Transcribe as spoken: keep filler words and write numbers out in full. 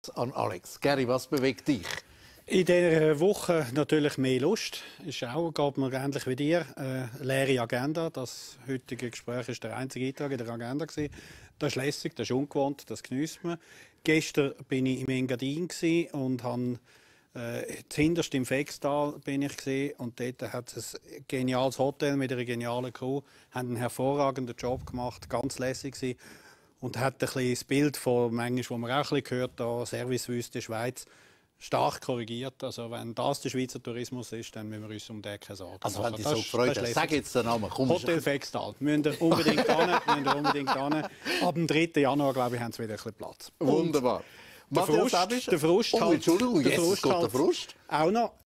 an Alex. Gary, was bewegt dich? In dieser Woche natürlich mehr Lust. Ist auch, geht mir ähnlich wie dir. Äh, leere Agenda. Das heutige Gespräch war der einzige Eintrag in der Agenda. Das ist lässig, das ist ungewohnt, das genießt man. Gestern war ich im Engadin und habe äh, zuhinterst im Fextal bin ich gewesen, und dort hat es ein geniales Hotel mit einer genialen Crew, haben einen hervorragenden Job gemacht, ganz lässig gewesen. Und hat ein bisschen das Bild von manchmal, wo man auch ein bisschen hört, da Servicewüste Schweiz, stark korrigiert. Also wenn das der Schweizer Tourismus ist, dann müssen wir uns um den keine Sorgen also machen. Wenn dich so gefreut hast, sag jetzt den Namen. Komm, Hotel Fextal. Müssen wir unbedingt hin. Müssen wir unbedingt hin. Ab dem dritten Januar, glaube ich, haben sie wieder ein bisschen Platz. Wunderbar. Der Frust, der Frust, oh, halt, Entschuldigung, der jetzt Frust, geht halt, der Frust. Auch noch,